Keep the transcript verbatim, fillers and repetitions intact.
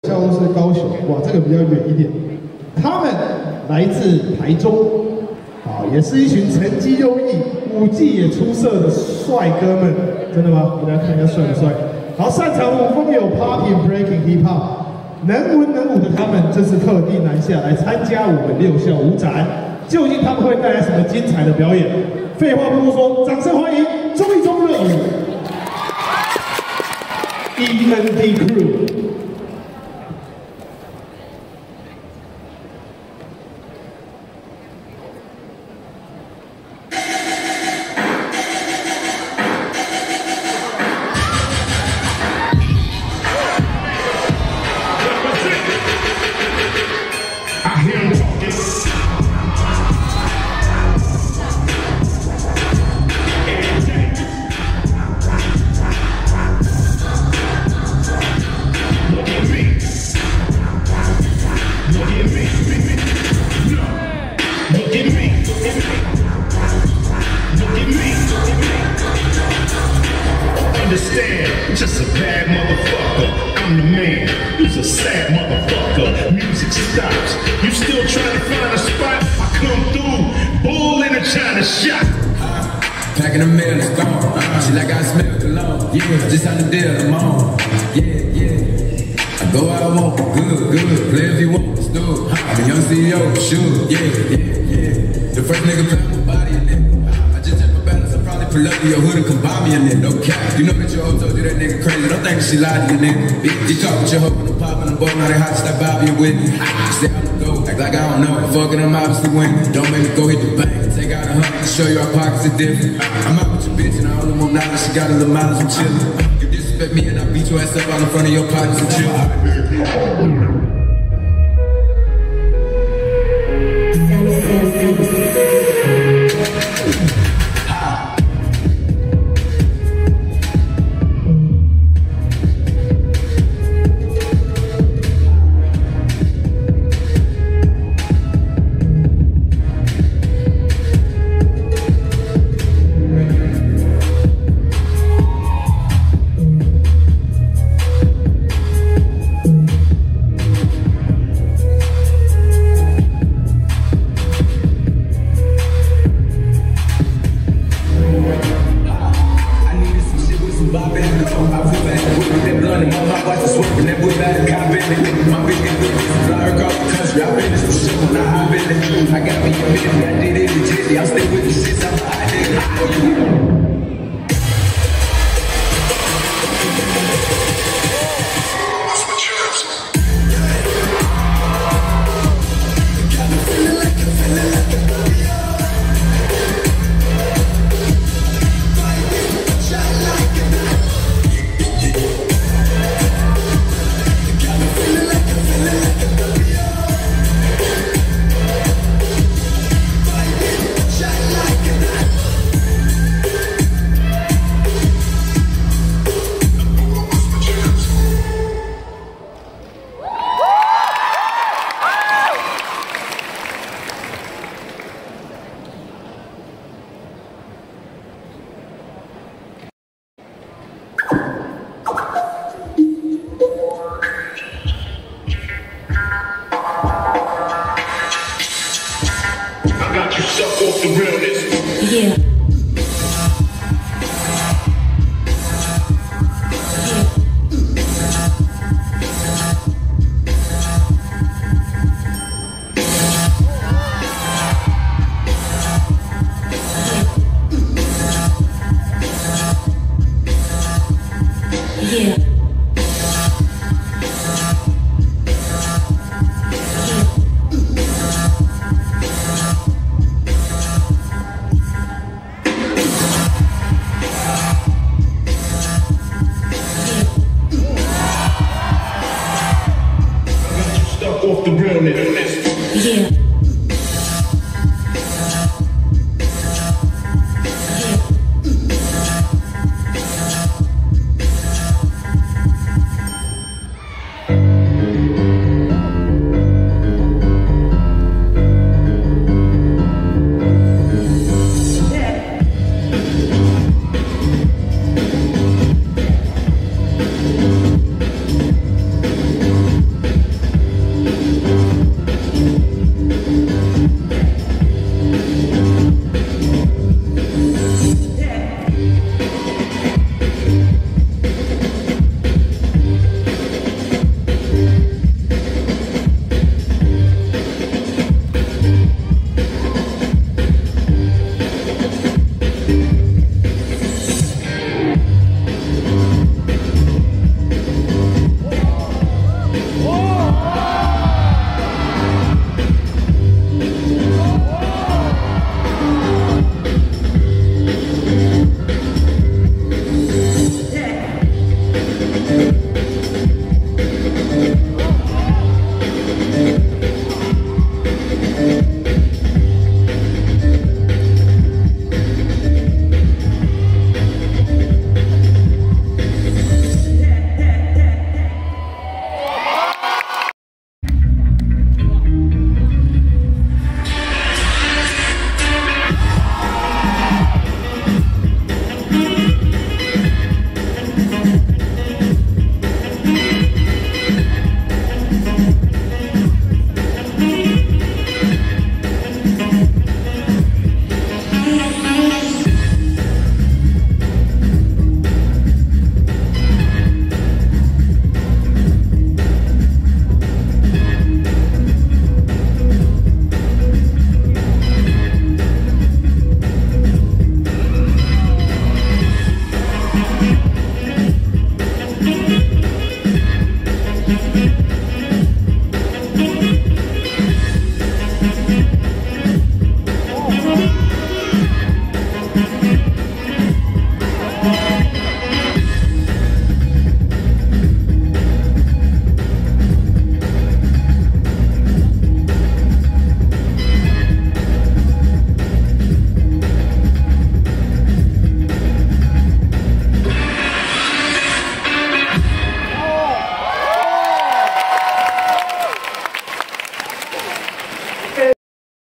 校都是高雄，哇，这个比较远一点。他们来自台中，啊，也是一群成绩优异、舞技也出色的帅哥们。真的吗？大家看一下帅不帅？好，擅长舞风有 popping、breaking、hip hop， 能文能武的他们这次特地南下来参加我们六校舞展。究竟他们会带来什么精彩的表演？废话不多说，掌声欢迎中一中热舞 E N D Crew。 Just a bad motherfucker, I'm the man, you's a sad motherfucker. Music stops, you still trying to find a spot. I come through, bull in a China shop. Packing the mail, it's gone. Uh, she like I smell cologne. Yeah, just on the deal, I'm on. Yeah, yeah. I go where I want, good, good. Play if you want, it's good. I'm a young C E O, sure. Yeah, yeah, yeah. The first nigga found my body in it. I just checked my balance, I probably pull up to your hood and come buy me a nigga. No cap. You know that your hoe told you that nigga crazy. Don't think she lied to you, nigga. Bitch, you talk with your hoe when I'm popping the ball. Now they hot to stop by me with me. Say I don't know, act like I don't know. Fucking I'm obviously winning. Don't make me go hit the bank. Take out a hundred to show you our pockets are different. I'm out with your bitch and I only want knowledge. She got a little mileage, I'm chillin'. You disrespect me and I beat your ass up all in front of your partners and chillin'. I got me a million, I did it legitly. I stay with the shits, I'm a hot nigga. Off the realness. Yeah. Yeah. Off the realness. Yeah.